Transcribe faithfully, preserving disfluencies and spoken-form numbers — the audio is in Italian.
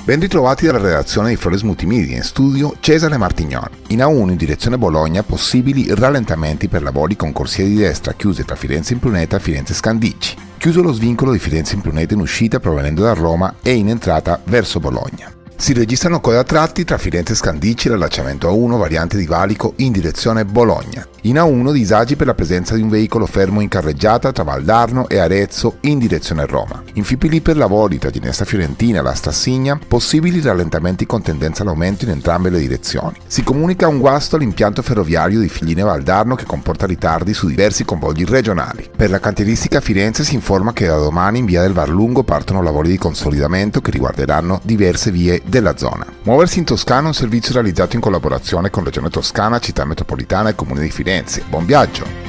Ben ritrovati dalla redazione di Flores Multimedia, in studio Cesare Martignon. In A uno in direzione Bologna possibili rallentamenti per lavori con corsie di destra chiuse tra Firenze Impruneta e Firenze Scandicci. Chiuso lo svincolo di Firenze Impruneta in uscita provenendo da Roma e in entrata verso Bologna. Si registrano code a tratti tra Firenze Scandicci e l'allacciamento A uno variante di valico in direzione Bologna. In A uno disagi per la presenza di un veicolo fermo in carreggiata tra Valdarno e Arezzo in direzione Roma. In Fipili per lavori tra Ginestra Fiorentina e la Stassigna, possibili rallentamenti con tendenza all'aumento in entrambe le direzioni. Si comunica un guasto all'impianto ferroviario di Figline Valdarno che comporta ritardi su diversi convogli regionali. Per la cantieristica a Firenze si informa che da domani in via del Varlungo partono lavori di consolidamento che riguarderanno diverse vie della zona. Muoversi in Toscana è un servizio realizzato in collaborazione con Regione Toscana, Città Metropolitana e Comune di Firenze. Buon viaggio!